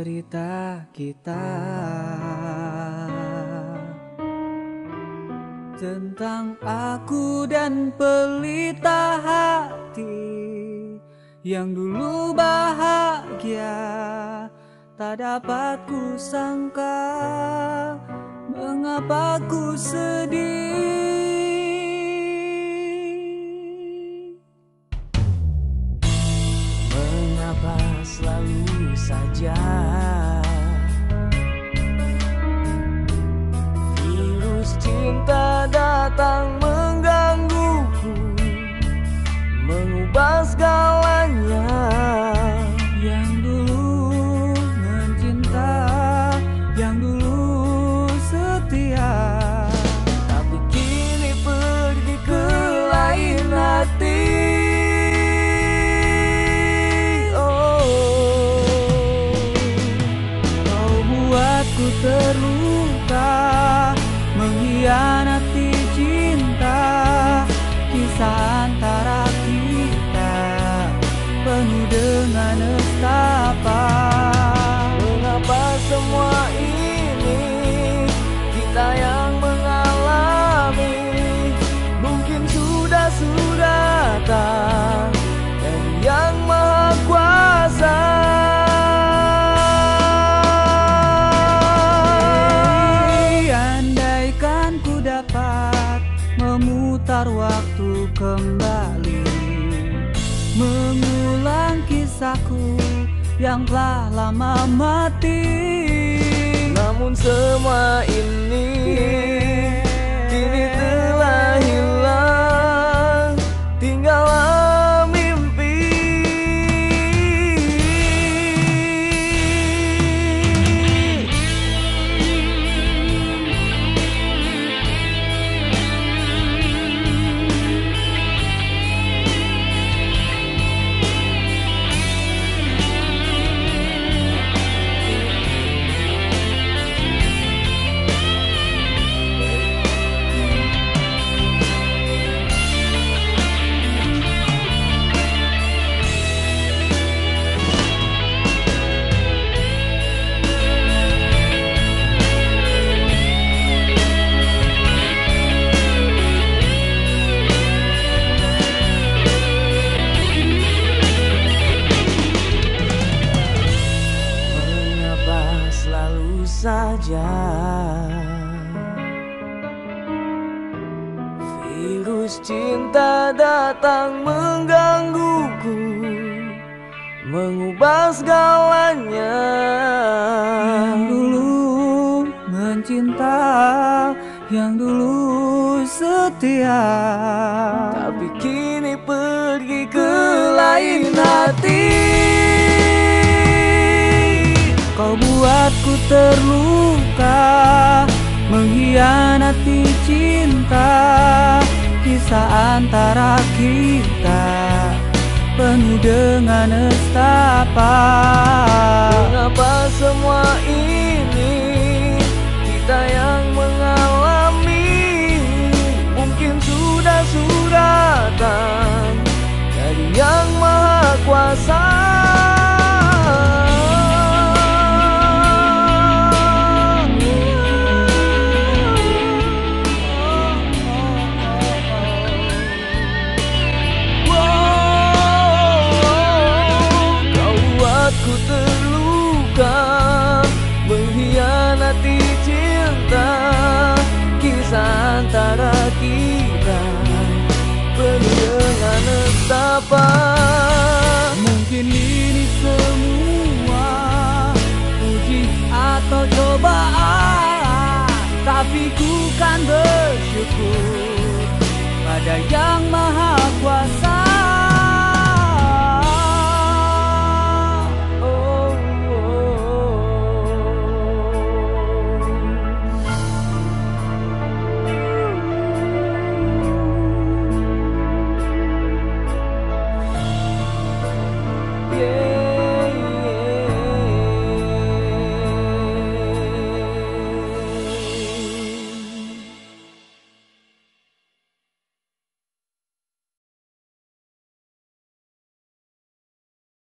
cerita kita tentang aku dan pelita hati yang dulu bahagia, tak dapat ku sangka mengapa ku sedih. Mengapa selalu saja virus cinta datang menggangguku, mengubah segalanya. Yang dulu mencinta, yang dulu setia, tapi kini pergi ke lain hati. Ku terluka, mengkhianati cinta, kisah antara kita penuh dengan nestapa. Mengapa semua ini kita yang mengalami? Mungkin sudah datang dari Yang Maha Kuasa. Memutar waktu kembali, mengulang kisahku yang telah lama mati. Namun semua ini kini telah hilang, tinggallah mimpi. Selalu saja virus cinta datang menggangguku, mengubah segalanya. Yang dulu mencinta, yang dulu setia, tapi kini pergi ke lain hati. Kau buatku terluka, mengkhianati cinta, kisah antara kita penuh dengan nestapa. Mengapa semua ini kita yang mengalami? Mungkin sudah datang dari Yang Maha Kuasa. Ku terluka, mengkhianati cinta, kisah antara kita penuh dengan nestapa. Mungkin ini semua uji atau cobaan, tapi ku kan bersyukur pada Yang Maha Kuasa. Yeah.